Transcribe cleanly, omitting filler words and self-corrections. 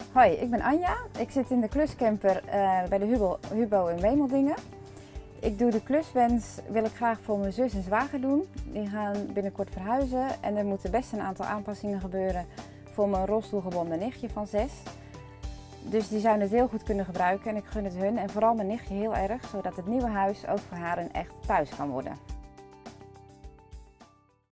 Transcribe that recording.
Hoi, ik ben Anja. Ik zit in de kluscamper bij de Hubo in Wemeldingen. Ik doe de kluswens, wil ik graag voor mijn zus en zwager doen. Die gaan binnenkort verhuizen en er moeten best een aantal aanpassingen gebeuren voor mijn rolstoelgebonden nichtje van 6. Dus die zouden het heel goed kunnen gebruiken en ik gun het hun en vooral mijn nichtje heel erg, zodat het nieuwe huis ook voor haar een echt thuis kan worden.